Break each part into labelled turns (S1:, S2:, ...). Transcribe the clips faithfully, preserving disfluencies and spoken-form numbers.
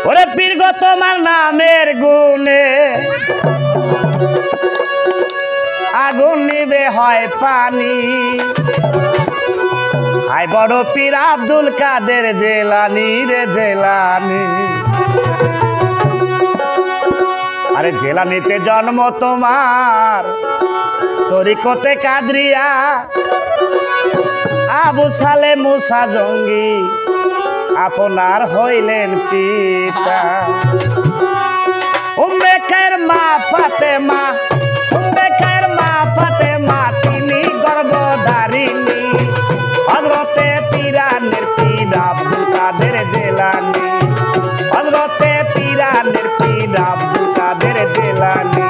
S1: ওরে পীর গো তোমার নামের গুণে আগুন নিবে হয় পানি। হায় বড় পীর আব্দুল কাদের জেলানি রে জেলানি। আরে জেলানিতে জন্ম তোমার তরিকতে কাদরিয়া আবু সালে মুসা জঙ্গি আপনার হইলেন পিতা। উম্মে খায়ের মা ফাতেমা উম্মে খায়ের মা ফাতেমা তিনি গর্ভধারিণী। হযরতে পীরানের পীর আব্দুল কাদের জেলানি হযরতে পীরানের পীর আব্দুল কাদের জেলানি।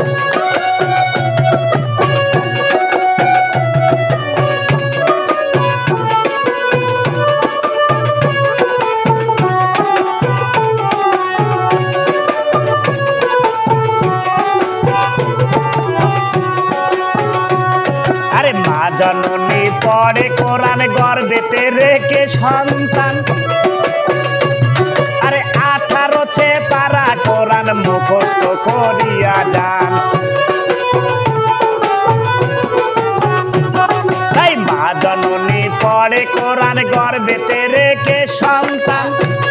S1: জননী পড়ে কোরআন গর্ভেতে রেখে সন্তান। আরে আঠারো ছে পারা কোরআন মুখস্থ করিয়া যান। তাই মা জননী পড়ে কোরআন গর্ভেতে রেখে সন্তান।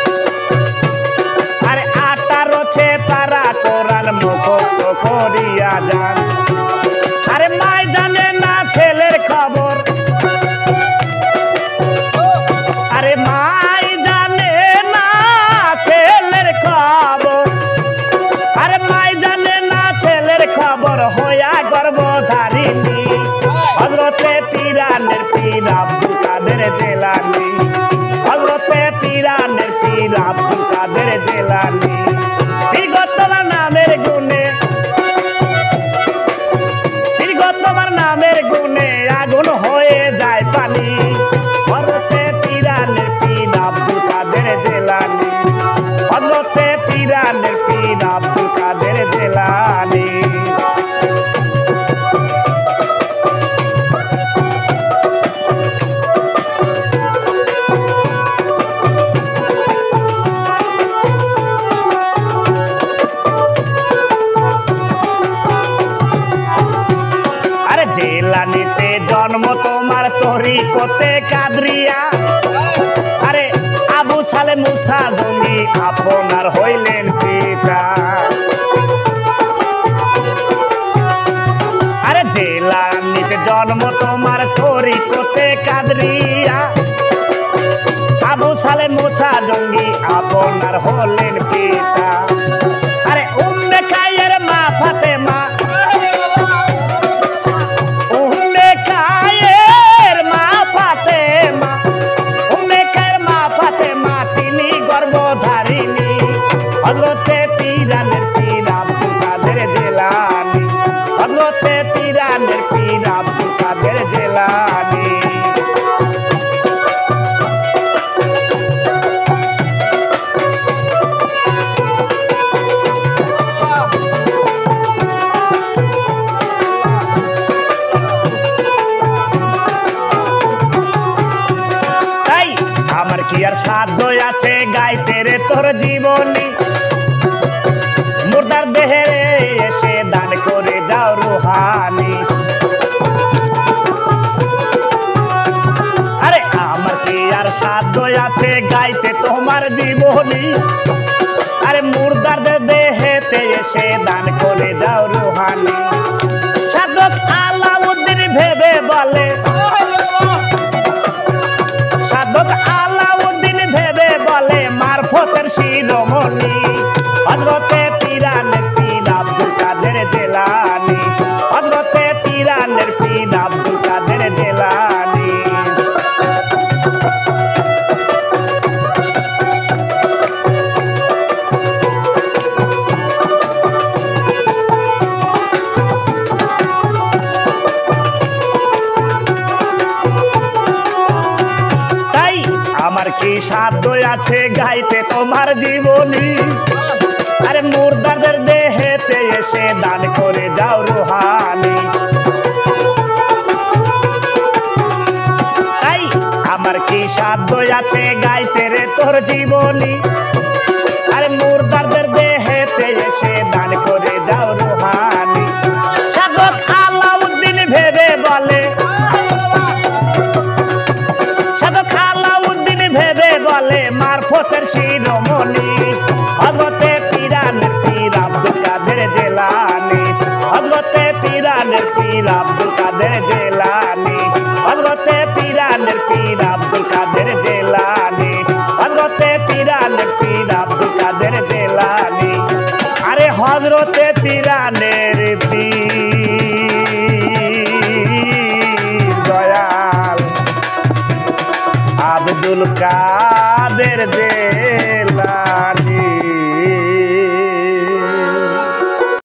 S1: আরে আঠারো ছে পারা কোরআন মুখস্থ করিয়া যান। আরে মাই জানে না ছেলের খবর আরে মাই জানে না ছেলের খবর আরে মাই জানে না ছেলের খবর হইয়া গর্ভধারিণী। হযরতে পীরানের পীর আব্দুল কাদের জেলানি হযরতে পীরানের পীর আব্দুল কাদের জেলানি। পীর গো তোমার নামের গুণে তোমার নামের গুণে আগুন হয়ে যায় পানি। হযরতে পীরানের পীর আব্দুল কাদের জেলানি হযরতে পীরানের পীর আব্দুল কাদের জেলানি। জেলানিতে জন্ম তোমার তরিকতে কাদরিয়া। আরে আবু সালে মুসা জঙ্গি আপনার হইলেন পিতা। আরে জেলানিতে জন্ম তোমার তরিকতে কাদরিয়া আবু সালে মুসা জঙ্গি আপনার হলেন পিতা। আরে উম্মে খায়ের মা ফাতেমা হযরতে পীরানের পীর আব্দুল কাদের জেলানি হযরতে পীরানের পীর আব্দুল কাদের জেলানি। তাই আমার কি আর সাধ্য আছে গাইতে রে তোর জীবনী। মুর্দার দেহে এসে দান করে যাও রুহানি। আরে আমার কি আর সাধ্য আছে গাইতে তোমার জীবনী। আরে মুর্দার দেহেতে এসে দান করে যাও রুহানি। সাধক আলাউদ্দিন ভেবে বলে সাধক আলাউদ্দিন ভেবে বলে মারফতের শিরোমণি। হযরতে পীরানের পীর আব্দুল কাদের জেলানি হযরতে পীরানের পীর আব্দুল কাদের জেলানি। তাই আমার কি সাধ্য আছে গাইতে তোমার জীবনী। আরে মুর্দাদের দেহেতে এসে দান করে যাও রুহানি। তাই আমার কি সাধ্য আছে গাইতে রে তোর জীবনী। আরে উম্মতের শিরোমণি হযরতে পীরানের পীর আব্দুল কাদের জিলানী হযরতে পীরানের পীর আব্দুল কাদের জিলানী হযরতে পীরানের পীর আব্দুল কাদের জিলানী হযরতে পীরানের পীর আব্দুল কাদের জিলানী আরে হযরতে পীরানের পীর দয়াল আব্দুল কাদের